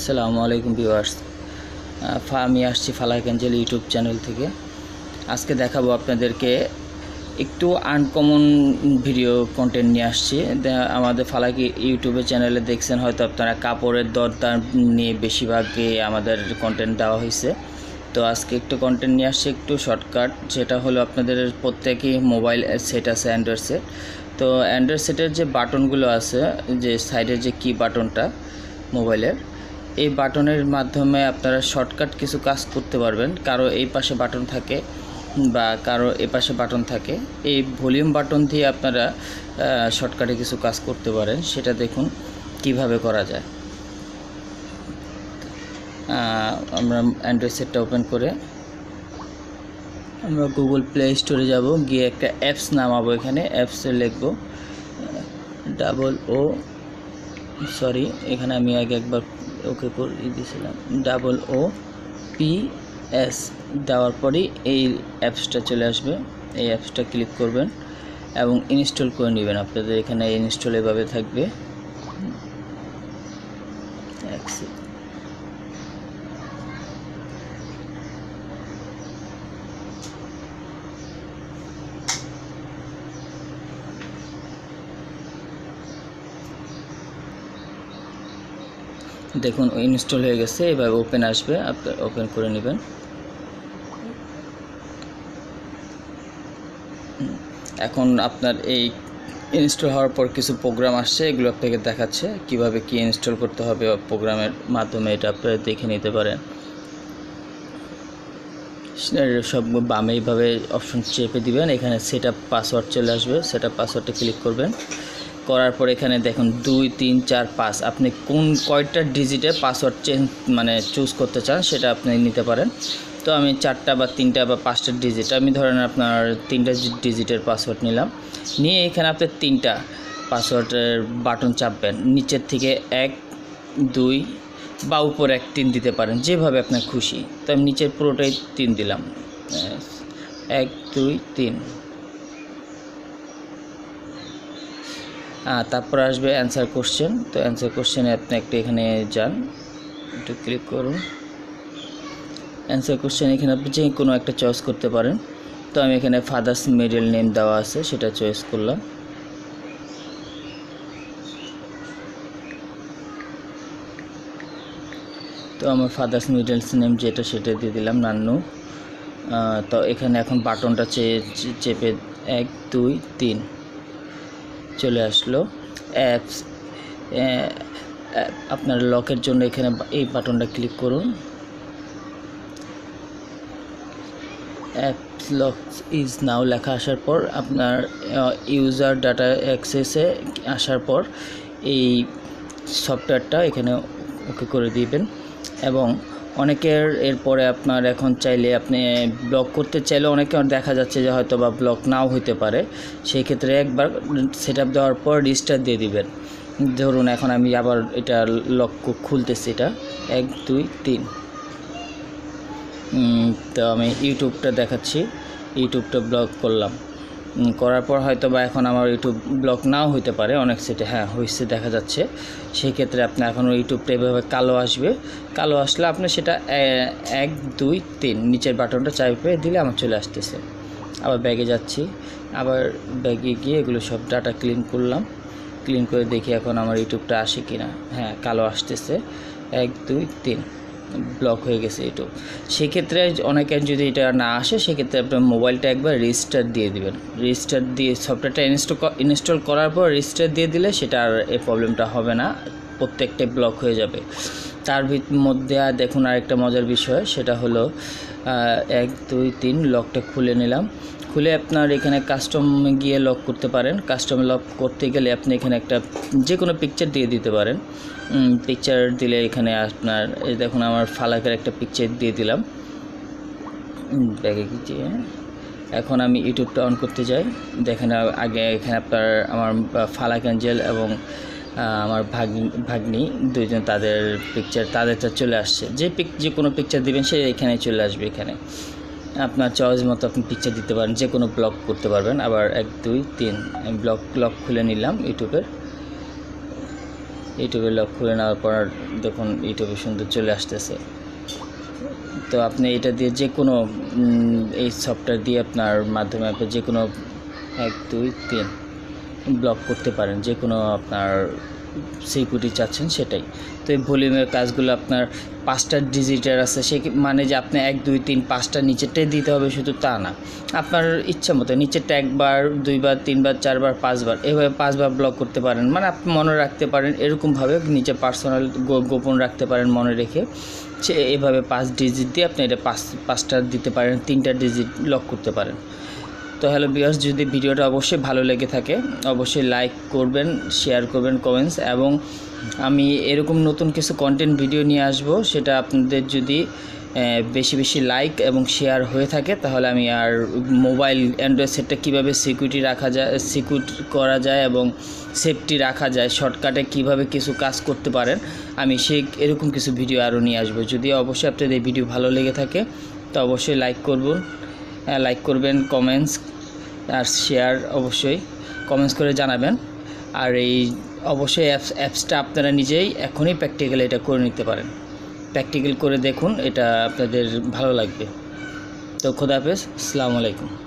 আসসালামু আলাইকুম ভিউয়ার্স, আমি আসছি ফালাক এঞ্জেল ইউটিউব চ্যানেল থেকে। আজকে দেখাবো আপনাদেরকে একটু আনকমন ভিডিও কন্টেন্ট নিয়ে আসছি। আমাদের ফালাক ইউটিউবের চ্যানেলে দেখছেন হয়তো আপনারা কাপড়ের দরদাম নিয়ে বেশিরভাগই আমাদের কন্টেন্ট দেওয়া হয়েছে। তো আজকে একটু কন্টেন্ট নিয়ে আসছি একটু শর্টকাট, যেটা হলো আপনাদের প্রত্যেকই মোবাইল সেট আছে, অ্যান্ড্রয়েড সেট। তো অ্যান্ড্রয়েড সেটের যে বাটনগুলো আছে, যে সাইডের যে কি বাটনটা মোবাইলের, এই বাটনের মাধ্যমে আপনারা শর্টকাট কিছু কাজ করতে পারবেন। কারো এই পাশে বাটন থাকে বা কারো এই পাশে বাটন থাকে, এই ভলিউম বাটন দিয়ে আপনারা শর্টকাটে কিছু কাজ করতে পারেন। সেটা দেখুন কিভাবে করা যায়। আমরা অ্যান্ড্রয়েড সেটটা ওপেন করে আমরা গুগল প্লে স্টোরে যাব, গিয়ে একটা অ্যাপস নামাবো। এখানে অ্যাপসে লিখব এখানে আমি আগে একবার ওকে করে দিয়েছিলাম, OOPS দেওয়ার পরই এই অ্যাপসটা চলে আসবে। এই অ্যাপসটা ক্লিক করবেন এবং ইনস্টল করে নেবেন। আপনাদের এখানে ইনস্টল এভাবে থাকবে। দেখুন ইনস্টল হয়ে গেছে, এবার ওপেন আসবে, আপনি ওপেন করে নেবেন। এখন আপনার এই ইনস্টল হওয়ার পর কিছু প্রোগ্রাম আসছে, এগুলো আপনাকে দেখাচ্ছে কিভাবে কি ইনস্টল করতে হবে। প্রোগ্রামের মাধ্যমে এটা আপনারা দেখে নিতে পারেন। সব বামে এইভাবে অপশন চেপে দিবেন, এখানে সেটআপ পাসওয়ার্ড চলে আসবে। সেটআপ পাসওয়ার্ডে ক্লিক করবেন, করার পর এখানে দেখুন 2 3 4 5 আপনি কয়টা ডিজিটের পাসওয়ার্ড চুজ করতে চান সেটা আপনি নিতে পারেন। তো আমি 4টা বা 3টা বা 5টা ডিজিট, আমি ধরেন আপনার 3টা ডিজিটের পাসওয়ার্ড নিলাম। নিয়ে এখানে আপনি 3টা পাসওয়ার্ডের বাটন চাপবেন, নিচের থেকে 1 2 বা উপর 1 3 দিতে পারেন, যেভাবে আপনার খুশি। তো আমি নিচের পুরোটাই 3 দিলাম, 1 2 3। তারপর আসবে অ্যান্সার কোশ্চেন। তো অ্যান্সার কোশ্চেনে আপনি একটা এখানে যান, একটু ক্লিক করুন। অ্যান্সার কোশ্চেন এখানে আপনি যে কোনো একটা চয়েস করতে পারেন। তো আমি এখানে ফাদার্স মিডল নেম দেওয়া আছে, সেটা চয়েস করলাম। তো আমার ফাদার্স মিডল নেম যেটা সেটা দিয়ে দিলাম, নান্নু। তো এখানে এখন বাটনটা চেপে 1 2 3 চলে আসলো। অ্যাপস আপনার লকের জন্য এখানে এই বাটনটা ক্লিক করুন। অ্যাপস লক ইজ নাও লেখা আসার পর আপনার ইউজার ডাটা অ্যাক্সেসে আসার পর এই সফটওয়্যারটা এখানে ওকে করে দিবেন। এবং অনেকের এরপরে আপনার এখন চাইলে আপনি ব্লক করতে চাইলে অনেকের দেখা যাচ্ছে যে হয়তো বা ব্লক নাও হইতে পারে। সেই ক্ষেত্রে একবার সেটআপ দেওয়ার পর রিস্টার্ট দিয়ে দিবেন। ধরুন এখন আমি আবার এটা লক খুলতেছি, এটা 1 2 3। তো আমি ইউটিউবটা দেখাচ্ছি, ইউটিউবটা ব্লক করলাম। করার পর হয়তো বা এখন আমার ইউটিউব ব্লক নাও হইতে পারে, অনেক সেটে হয়েছে দেখা যাচ্ছে। সেই ক্ষেত্রে আপনি এখন ইউটিউবটা এভাবে কালো আসবে, কালো আসলে আপনি সেটা 1 2 3 নিচের বাটনটা চাপে দিলে আমার চলে আসতেছে। আবার ব্যাগে যাচ্ছি, আবার ব্যাগে গিয়ে এগুলো সব ডাটা ক্লিন করলাম। ক্লিন করে দেখি এখন আমার ইউটিউবটা আসে কিনা। কালো আসতেছে, 1 2 3 ব্লক হয়ে গেছে ইউটিউব। সেক্ষেত্রে অনেকের যদি এটা না আসে, সেক্ষেত্রে আপনার মোবাইলটা একবার রিস্টার্ট দিয়ে দিবেন। রিস্টার্ট দিয়ে সফটওয়্যারটা ইনস্টল করার পর রিস্টার্ট দিয়ে দিলে সেটা আর এই প্রবলেমটা হবে না, প্রত্যেকটাই ব্লক হয়ে যাবে। তার মধ্যে দেখুন আরেকটা মজার বিষয়, সেটা হলো 1 2 3 লকটা খুলে নিলাম। খুলে আপনার এখানে কাস্টমে গিয়ে লক করতে পারেন। কাস্টম লক করতে গেলে আপনি এখানে একটা যে কোনো পিকচার দিয়ে দিতে পারেন। পিকচার দিলে এখানে আপনার এই দেখুন আমার ফালাকের একটা পিকচার দিয়ে দিলাম ব্যাগে গিয়ে। এখন আমি ইউটিউবটা অন করতে যাই, দেখেন আগে এখানে আপনার আমার ফালাক এঞ্জেল এবং আমার ভাগ্নি দুইজন, তাদের পিকচার তাদেরটা চলে আসছে। যে কোনো পিকচার দিবেন সে এখানে চলে আসবে। এখানে আপনার চয়েস মতো আপনি পিকচার দিতে পারেন, যে কোনো ব্লগ করতে পারবেন। আবার 1 2 3 আমি ব্লগ খুলে নিলাম ইউটিউবের। ইউটিউবে লক করে নেওয়ার পর দেখুন ইউটিউবে সুন্দর চলে আসতেছে। তো আপনি এটা দিয়ে যে কোনো এই সফটওয়্যার দিয়ে আপনার মাধ্যমে আপনি যে কোনো 1 2 3 ব্লক করতে পারেন, যে কোনো আপনার সিকিউরিটি চাচ্ছেন সেটাই। তো এই ভলিউমের কাজগুলো আপনার 5টা ডিজিটের আছে, সে মানে যে আপনি 1 2 3 5টা নিচেরটাই দিতে হবে শুধু তা না, আপনার ইচ্ছা মতো নিচেরটা 1 বার 2 বার 3 বার 4 বার 5 বার এভাবে 5 বার ব্লক করতে পারেন, মানে আপনি মনে রাখতে পারেন এরকমভাবে নিচে পার্সোনাল গোপন রাখতে পারেন মনে রেখে, সে এভাবে 5 ডিজিট দিয়ে আপনি এটা 5টা দিতে পারেন, 3টা ডিজিট লক করতে পারেন। তো হ্যালো ভিউয়ার্স, যদি ভিডিওটা অবশ্যই ভালো লেগে থাকে অবশ্যই লাইক করবেন, শেয়ার করবেন, কমেন্টস, এবং আমি এরকম নতুন কিছু কন্টেন্ট ভিডিও নিয়ে আসব, সেটা আপনাদের যদি বেশি বেশি লাইক এবং শেয়ার হয়ে থাকে তাহলে আমি আর মোবাইল অ্যান্ড্রয়েড সেটটা কীভাবে সিকিউরিটি রাখা যায়, সিকিউর করা যায় এবং সেফটি রাখা যায়, শর্টকাটে কিভাবে কিছু কাজ করতে পারেন, আমি সেই এরকম কিছু ভিডিও আরও নিয়ে আসবো। যদি অবশ্যই আপনাদের এই ভিডিও ভালো লেগে থাকে তো অবশ্যই লাইক করবেন, কমেন্টস আর শেয়ার অবশ্যই কমেন্টস করে জানাবেন। আর এই অবশ্যই অ্যাপসটা আপনারা নিজেই এখনই প্র্যাকটিক্যালি এটা করে নিতে পারেন, প্র্যাকটিক্যাল করে দেখুন, এটা আপনাদের ভালো লাগবে। তো খোদা হাফেজ, আসসালামু আলাইকুম।